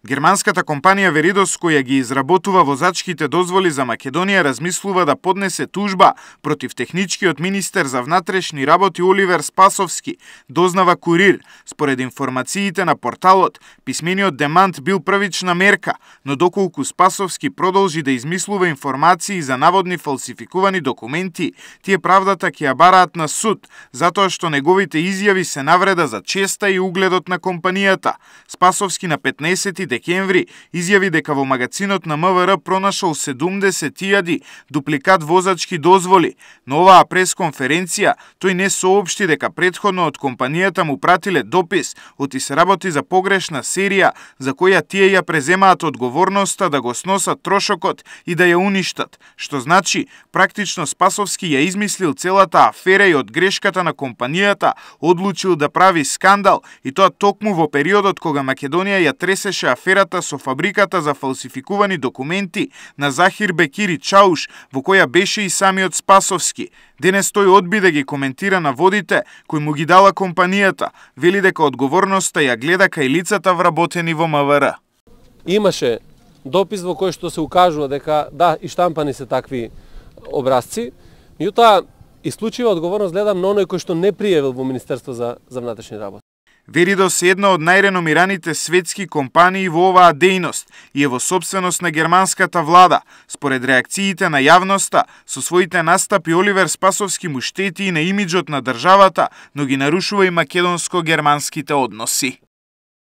Германската компанија Веридос, која ги изработува возачките дозволи за Македонија, размислува да поднесе тужба против техничкиот министер за внатрешни работи Оливер Спасовски, дознава Курир. Според информациите на порталот, писмениот демант бил првична мерка, но доколку Спасовски продолжи да измислува информации за наводни фалсификувани документи, тие правдата ќе ја бараат на суд, затоа што неговите изјави се навреда за честа и угледот на компанијата. Спасовски на 15 декември изјави дека во магазинот на МВР пронашол 70.000 дупликат возачки дозволи. На оваа пресконференција тој не соопшти дека претходно од компанијата му пратиле допис оти се работи за погрешна серија за која тие ја преземаат одговорноста да го сносат трошокот и да ја уништат, што значи практично Спасовски ја измислил целата афера и од грешката на компанијата одлучил да прави скандал, и тоа токму во периодот кога Македонија ја тресеше аферата со фабриката за фалсификувани документи на Захир Бекири Чауш, во која беше и самиот Спасовски. Денес тој одби да ги коментира наводите кои му ги дала компанијата, вели дека одговорноста ја гледа кај лицата вработени во МВР. Имаше допис во кој што се укажува дека да, и штампани се такви образци, меѓутоа исклучива одговорност гледам на оној кој што не пријавил во Министерство за внатрешни работи. Веридос е една од најреномираните светски компании во оваа дејност и е во собственост на германската влада. Според реакциите на јавноста, со своите настапи Оливер Спасовски му штети и на имиджот на државата, но ги нарушува и македонско-германските односи.